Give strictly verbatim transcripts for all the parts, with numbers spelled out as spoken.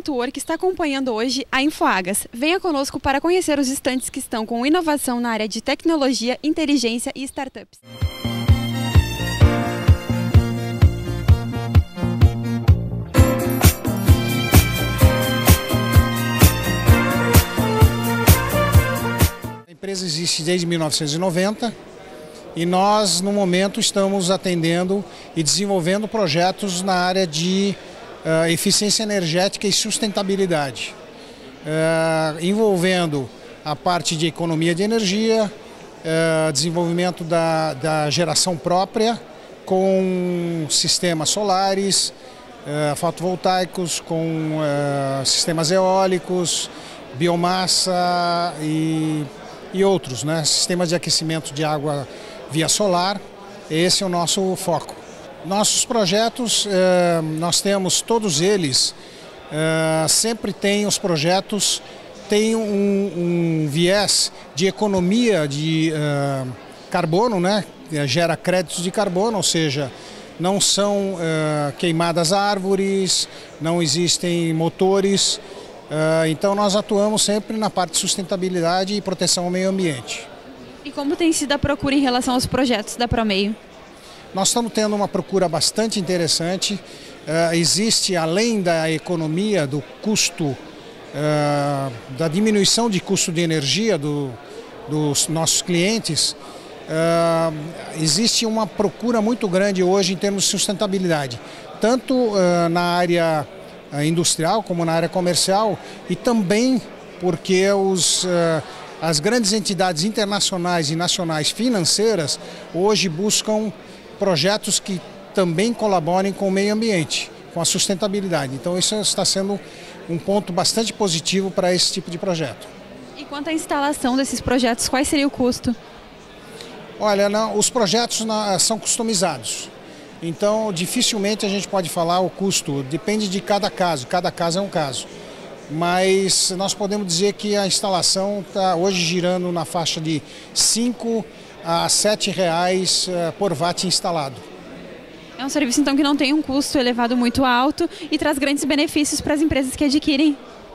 Network está acompanhando hoje a InfoAgas. Venha conosco para conhecer os estandes que estão com inovação na área de tecnologia, inteligência e startups. A empresa existe desde mil novecentos e noventa e nós, no momento, estamos atendendo e desenvolvendo projetos na área de uh, eficiência energética e sustentabilidade, uh, envolvendo a parte de economia de energia, uh, desenvolvimento da, da geração própria com sistemas solares, uh, fotovoltaicos, com uh, sistemas eólicos, biomassa e e outros, né? Sistemas de aquecimento de água via solar. Esse é o nosso foco. Nossos projetos, eh, nós temos todos eles, eh, sempre tem os projetos, tem um, um viés de economia de eh, carbono, né? Gera créditos de carbono, ou seja, não são eh, queimadas árvores, não existem motores. Uh, então nós atuamos sempre na parte de sustentabilidade e proteção ao meio ambiente. E como tem sido a procura em relação aos projetos da Promeio? Nós estamos tendo uma procura bastante interessante. Uh, existe, além da economia, do custo, uh, da diminuição de custo de energia do, dos nossos clientes, uh, existe uma procura muito grande hoje em termos de sustentabilidade, tanto uh, na área industrial como na área comercial, e também porque os, as grandes entidades internacionais e nacionais financeiras hoje buscam projetos que também colaborem com o meio ambiente, com a sustentabilidade. Então isso está sendo um ponto bastante positivo para esse tipo de projeto. E quanto à instalação desses projetos, qual seria o custo? Olha, não, os projetos não, são customizados. Então, dificilmente a gente pode falar o custo, depende de cada caso, cada caso é um caso. Mas nós podemos dizer que a instalação está hoje girando na faixa de cinco a sete reais por watt instalado. É um serviço então que não tem um custo elevado muito alto e traz grandes benefícios para as empresas que adquirem.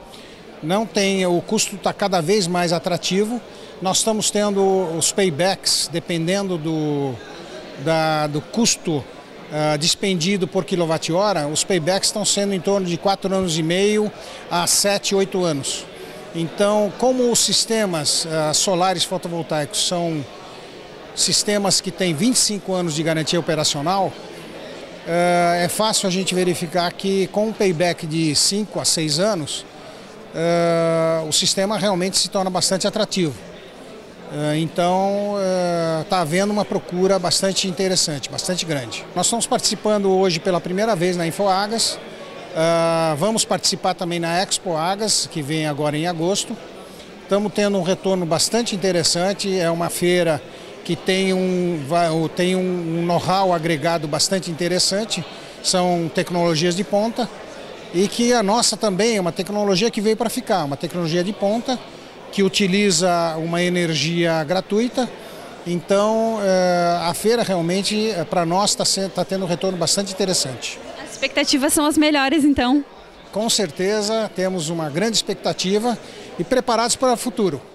Não tem, o custo está cada vez mais atrativo. Nós estamos tendo os paybacks, dependendo do, da, do custo Uh, dispendido por quilowatt-hora, os paybacks estão sendo em torno de quatro anos e meio a sete, oito anos. Então, como os sistemas uh, solares fotovoltaicos são sistemas que têm vinte e cinco anos de garantia operacional, uh, é fácil a gente verificar que com um payback de cinco a seis anos, uh, o sistema realmente se torna bastante atrativo. Então, está havendo uma procura bastante interessante, bastante grande. Nós estamos participando hoje pela primeira vez na InfoAgas, vamos participar também na Expo Agas, que vem agora em agosto. Estamos tendo um retorno bastante interessante, é uma feira que tem um, tem um know-how agregado bastante interessante, são tecnologias de ponta, e que a nossa também é uma tecnologia que veio para ficar, uma tecnologia de ponta, que utiliza uma energia gratuita. Então a feira realmente para nós está tá tendo um retorno bastante interessante. As expectativas são as melhores então? Com certeza temos uma grande expectativa e preparados para o futuro.